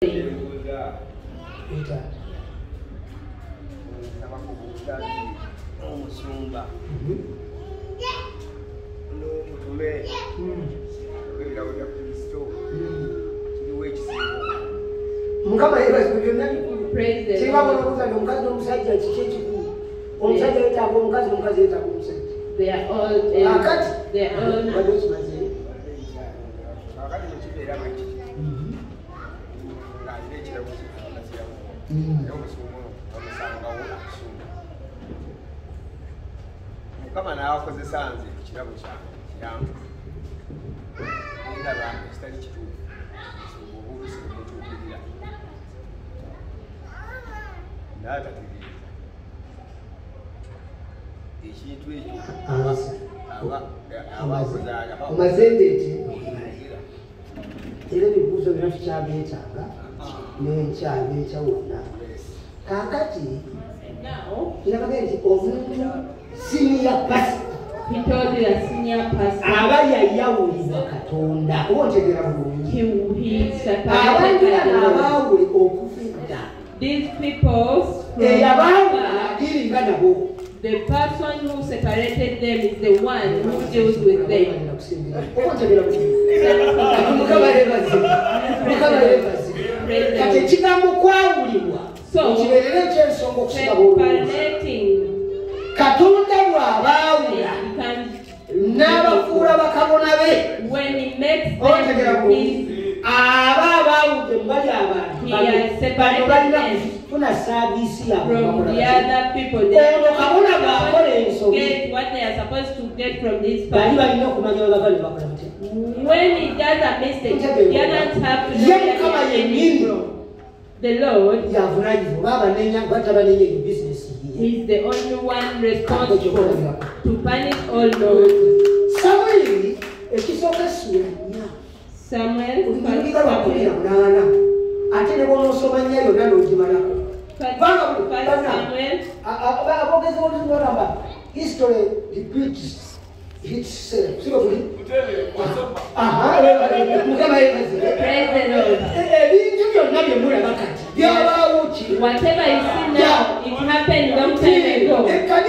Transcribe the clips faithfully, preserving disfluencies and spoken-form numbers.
Mukama yebazi kubyonna praise the Lord. They are all um, they are all Mukama nawe akozesa nze ekirabo kyange kiyange ndaba ekitali kituufu obuusi obutuukirira n'atategeeza ekintu ekyo omazendete era ebibuuzo byona tukyabyetaaga n'enkyabyetya wonna kaakati ndabagee nti omuntu senior pastor aba yayawulibwa Katonda oba ontegera bulungi abantu abaawule okufudda eyabaawula diringa nabo. The person who separated them is the one who deals with them. So, separating when he makes them his, he has separated them from the other people. They are get what they are supposed to get from this person. When he does a mistake, the others have to know that he is wrong. The Lord is the only one responsible to punish all those. Samuel, history repeats itself. Whatever you see now, it happened long time ago.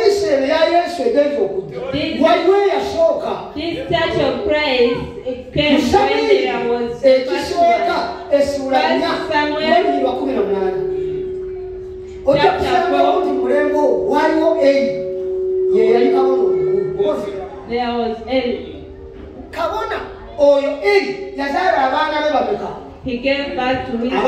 This, this church of Christ, it came when there was first Samuel. Chapter four. There was Eli. He gave back to his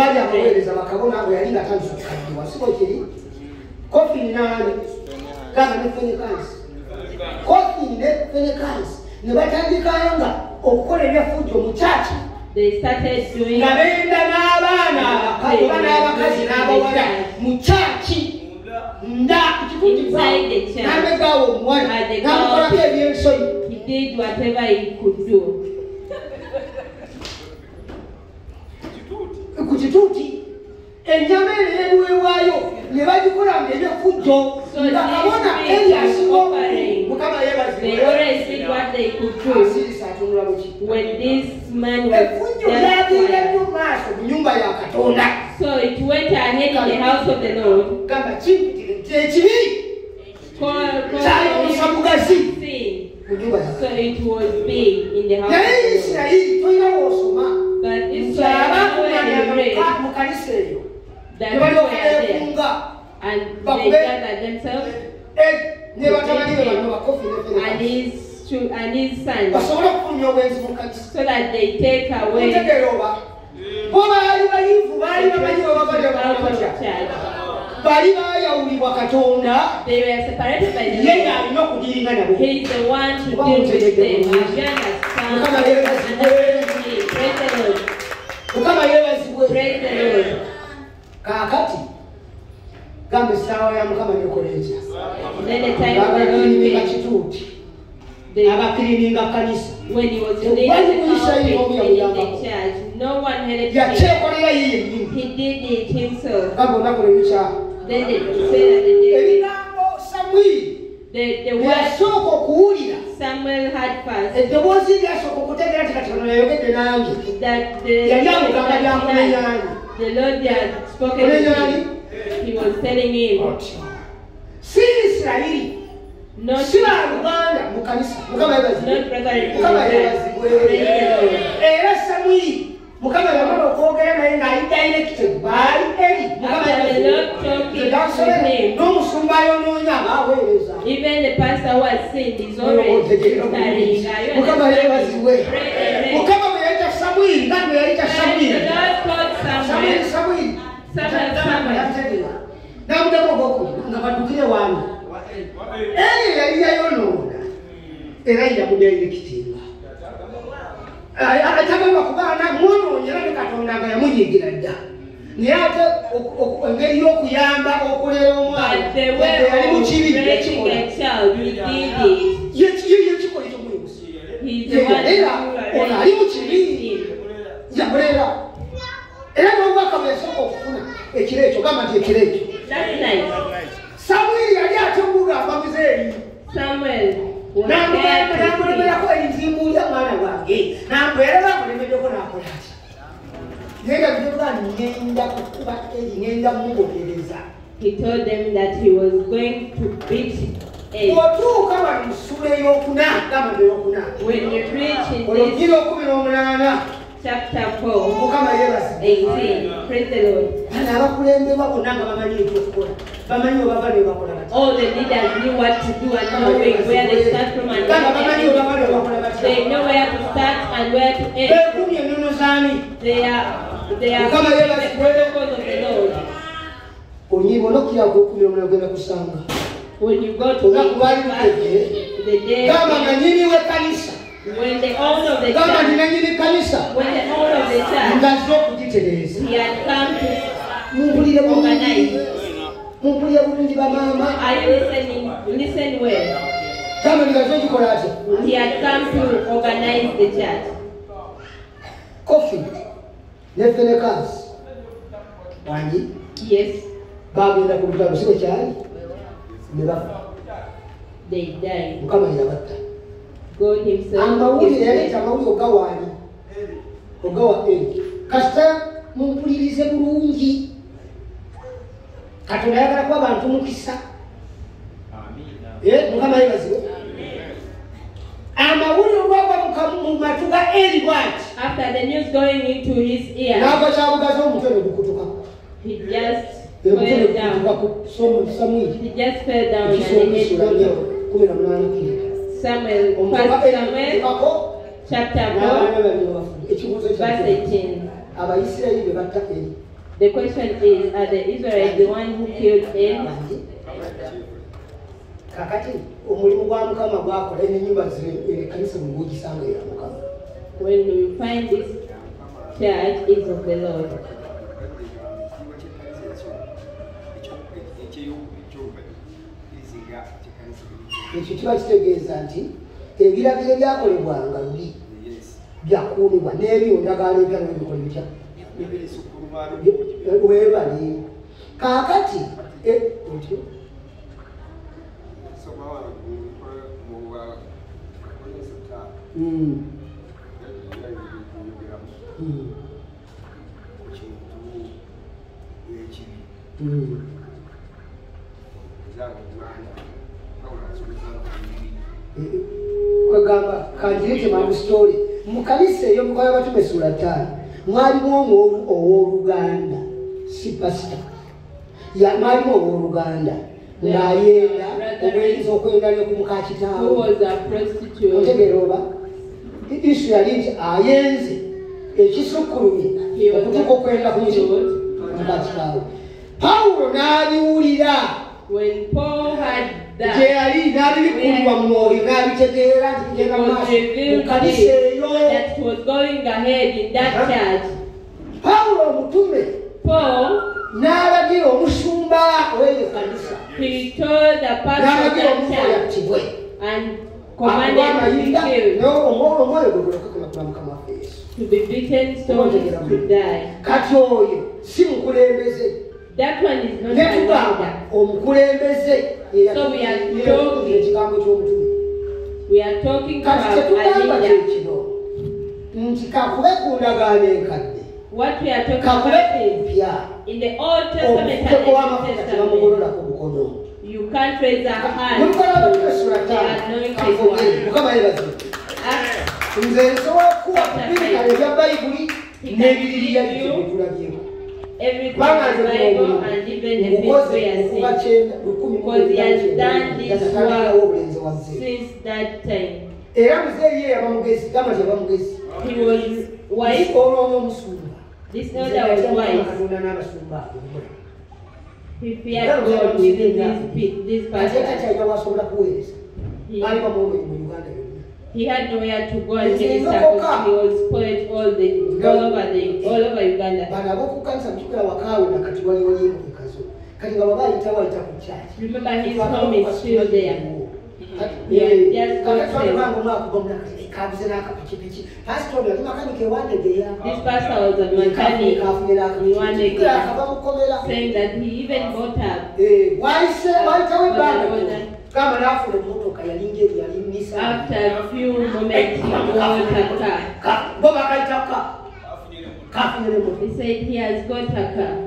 they started doing inside the church. At the God, he did whatever he could do. Kutituti enyama eyewewayo ne bagikola ng'ebyefujjo nga kabona eyasiwa mukama yebazi. They always did what they could do. When this man was dead, so it went ahead in the house of the Lord. So it was big in the house of the Lord. But Israel read that they were there and they gathered themselves and his and his sons so that they take away out of church. They were separated by the Lord. He is the one to deal with them. You understand? Praise the Lord. Praise the Lord. Then the time of the Lord came. When he was cleaning the church, no one helped him. He did it himself. Then they said that the The, the word Samuel had first that the The Lord had spoken to him. He was telling him, si Israeli, not si Uganda, mukanisa, mukama yebazi, not brother mukama yebazi, era Samwili, mukama yamala okwogera naye ng'ali directed by Eli, mukama yebazi, n'omusumba ayonoonya abaweereza. Even the pastor who has sinned is already studying. Mukama yebazi we, mukama bwe yayita Samwili, nga bwe yayita Samwili, Samwili, Samwili, Samwili, n'amuddamu ogwokubiri nga baddukire wano. Eli yali yayonoona era yamudirectinga. Atagamba kubaana mwonoonyera ne Katonda nga yamunyigira dda. Naye ate engeri y'okuyamba okulera omwana yali mu kibi yakikola. Yekikola ekyomwebusi. Era ono ali mu kibi yamulera. Era n'obubaka bwe yasooka okufuna ekiro ekyo gamba nti ekiro ekyo. Samuel yali atungugamba muzeeyi. Samuel was namulemerako enzimbuulya mwana wange nambeera bamulemeddeko n'akola ati naye nga bidogani ngenda kukuba eri ngenda mumubonereza. He told them that he was going to beat Eli. Otuuka wano mu ssula ey'okuna gamba ey'okuna When you reach in olugiro this kumi n'omunaana chapter four, mukama yeebasi eighteen, praise the Lord. bano abakulembebwa bonna nga bamanyi ekyokukola bamanyi obava ne bakola bati. All the leaders knew what to do and knowing where they start from and Gamba bamanyi where obava ne bakola bati. they know where to start and where to end. beekumye ennono zaani They are they are Mukama keeping yeebasi. the protocols of the Lord. onyiiba onokiraku okumi n'omunaana ogenda kusanga When you go to olunaku lwali eat, lutegere the day gamba nga nyini w'ekkanisa when the owner of the gamba church, nina nyini kkanisa when the owner of the church, ngaze okugitereeza. he had come to mumpulire bulungi organize. mumpulire bulungi bamaama Are you listening? Listen well. gamba ngaze ogikola atya. He had come to organize the church. Kofi ne Fenekasi wangi Yes, bagenda ku lutalo si bwe kyali ne bafa. they died. Mukama yabatta. God himself amawulire is yaleeta dead. amawulire ogawaani ogawa eri kasita mumpulirize bulungi. Katonda ayagala kuba abantu mukisa. Eh, Mukama yebaziwe. Amawulire olwava mu matu ga Eri bw'ati After the news going into his ear, n'ava kyabugaza omutwe ne gukutuka. he just Omutwe ne fell gukutuka down. ku Somu Samwili. He just fell down and Ekisomo the head kisula got nnyo off. kumi na munaana kiri. Samuel, Omutwe First gwa Eri Samuel, gukutukako chapter n'abaana four, babiri ne bafa. Ekibuuzo verse kya eighteen. Abayisirayiri be batta Eri. The question is, are the Israelites the one who killed Eli? Kakati omulimu gwa Mukama gwakola n'ennyumba ziri ekkanisa mu bw'ogisanga ya Mukama. When we find this church is of the Lord. Ekyo kiba kitegeeza nti ebiragiro ebyakolebwanga luli byakuumibwa n'ebyondagaala ebya n'ebikola bitya webali kaakati otyo kwegamba kanjirite mamu story mu kanisa eyo Mikola y'Abatume sura ttaano mwalimu omu ow'Oluganda si pasita ya mwalimu ow'Oluganda ng'ayenda obuyinza okwenda ne ku muka Who kitaawe was a prostitute? otegeera oba isu yali nti ayenze ekisukkulumye okutuuka okwenda ku muka kitaawe. Pawulo n'abiwulira When Paul had gye that, yali n'abibikkulirwa mu mwoyo n'abitegeera nti it genda was maaso mu revealed to kanisa him eyo. that he was going ahead in that church. Pawulo omutume Paul, n'alagira omusumba w'eyo kanisa he told the pastor of n'alagira that omuntu church yattibwe and akuba commanded to be amayinja killed, omwoyo omwoyo gwe gulekakula Mukama waffe Yesu. to be beaten, stoned, to die. Kati oyo si mukulembeze That one is not ne a tugamba leader. omukulembeze So we are talking- ekigambo ky'omutume. We are talking Kati about a tetugamba leader. kyekino nti kakube ku ndagaano enkadde What we are talking about is in the Old Testament and the New Testament. You can't raise a hand to the anointed one. Acts everything in the Bible and even the things we are saying. Because he has done this work since that time. He was wise. This elder was wise. He feared God within this, this person. He, he had nowhere to go and minister because he was spoiled all the all over the all over Uganda. Remember, his home is still there. Yeah, just this pastor was a mechanic in one day, saying that he even got up. Why say why tell me after a few moments he got a car. He said he has got a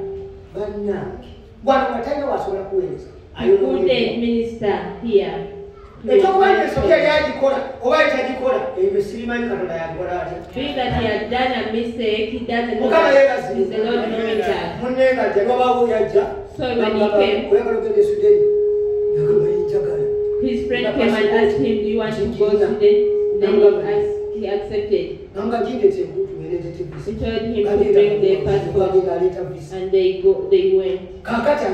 car. He couldn't minister here. Being that he had done a mistake, he doesn't know that he's the Lord knowing that. So when he came, his friend came and asked him, do you want to go to Sudan? Then he, asked, he accepted. He told him to bring their passport and they go, they went.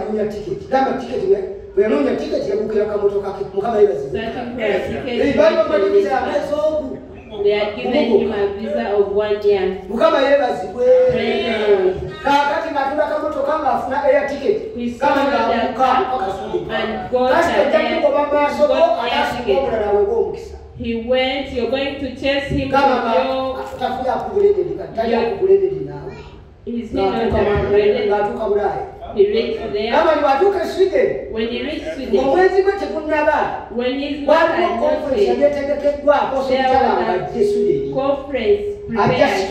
Searching for a ticket. They had given him a visa of one year. He saw that and got a air ticket. He went, you're going to chase him from your... Is he not upgraded? He reached there. When he reached Sweden, when his mother announced it, there was a conference prepared.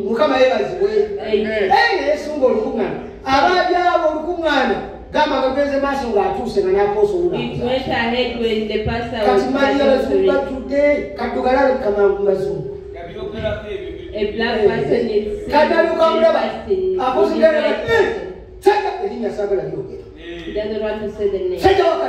It went ahead when the pastor was preparing. A black person is fasting. He doesn't want to say the name.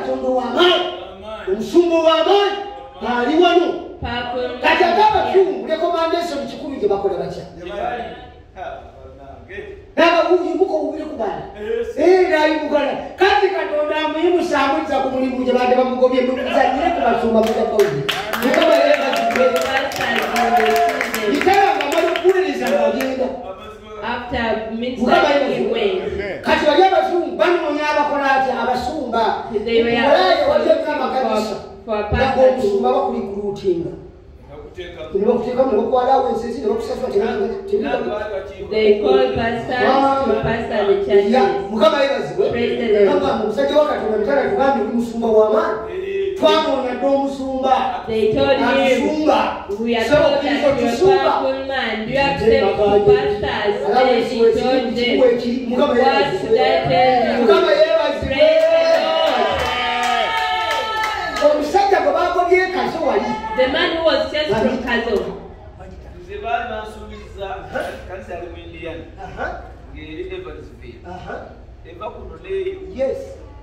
After ministering, he went. They were looking for, for a pastor to... They called pastors to pastor the churches. Praise the Lord. They told him, we are told that you are a powerful man. Do you accept pastors? And he told them, what should I tell you? Praise the Lord. The man who was just from Kazo. Yes.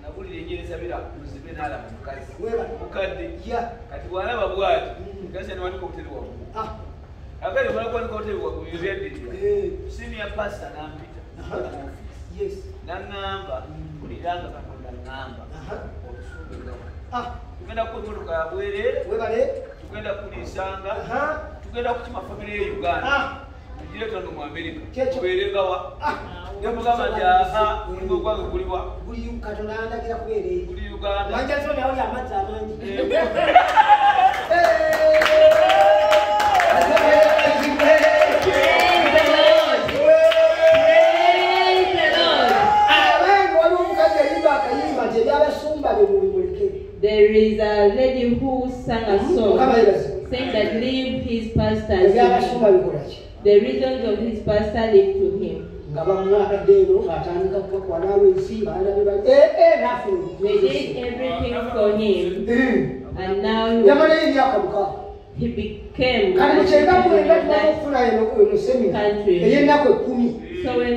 Senior pastor yes. Nangamba kuliranga katonda ngamba tugenda kumotoka ya bwerere tugenda kulisanga tugenda kutima family ya Uganda tugire tono mu America kuberengawa yamugamba ja ngo kwange kuliwa kuli katonda andagira kubereye kuli Uganda wanja zone aho yamaza amanyi There is a lady who sang a song saying that leave his pastors. The reasons of his pastor leave to him. They did everything for him, and now he, he became a citizen of that country. So when,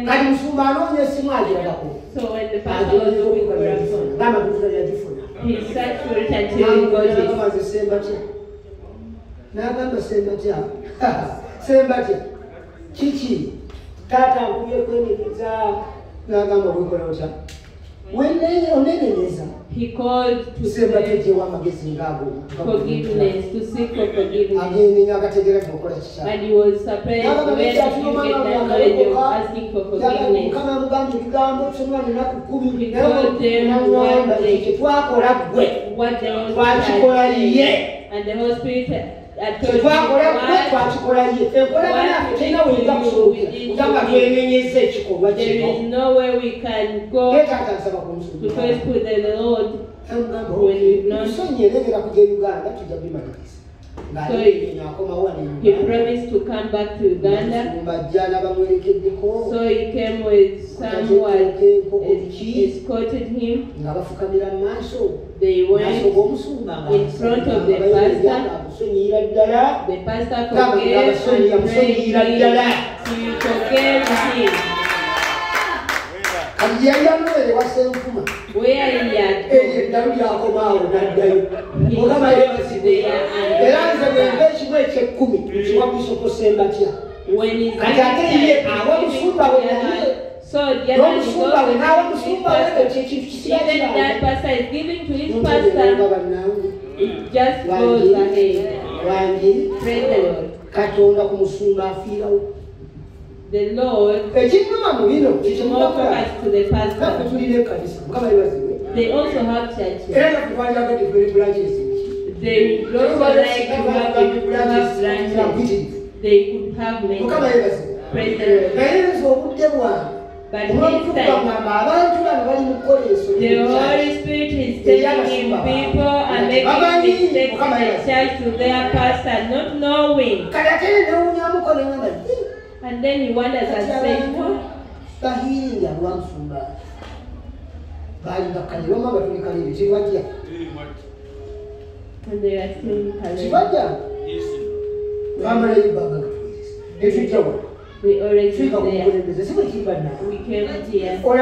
so when the pastor was looking for a son, he searched for it until he got it. Chichi, tata kuye kwenye nagamba kukola otya. Wene oneneza. He called to seek forgiveness, to seek for forgiveness. And he was surprised when he get that knowledge of asking for forgiveness. He told them what they, what they was saying, and the Holy Spirit I told you what, what there is no way we can go to first put the Lord when we've not. So he, he promised to come back to Uganda. So he came with someone escorted him. They went in front of the pastor. The pastor forgave and prayed him to forgive him. Where he had gone, he was there. When he's so the other is even that pastor is giving to his pastor, just goes ahead. Praise the Lord. The Lord is more focused to the pastor. They also have churches. They also like to have, have branches. They could have many. Praise the Lord. But this time, the Holy Spirit is taking people and making mistakes in the church to their pastor, not knowing. And then he wonders and says, what? And they are still Kalei. We already there. We came here. One,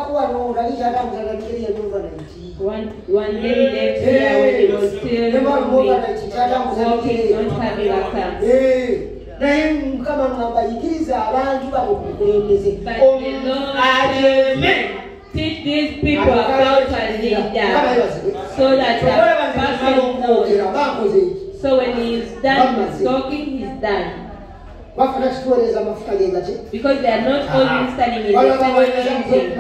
one day left here when he was still walking, not having a car. But the Lord teach these people about a leader so that a person knows. So when he is done talking, he's done. Because they are not only standing in the same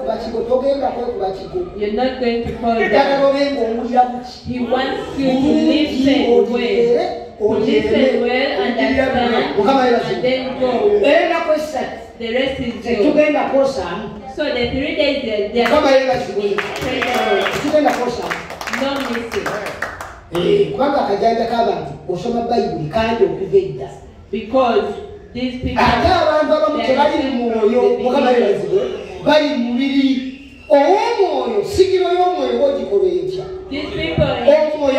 you're not going to fall down. He wants you to listen well, to listen well, understand, and then go. The rest is yours. So the three days they are no missing. Because these people are these people they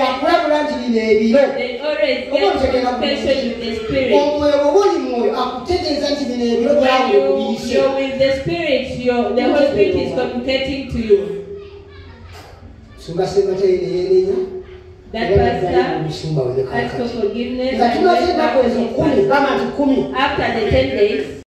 always get communication with the Spirit. When you, you're with the Spirit, you're, the Holy Spirit is communicating to you. That pastor asked for forgiveness and went back to his pastor. After the ten days,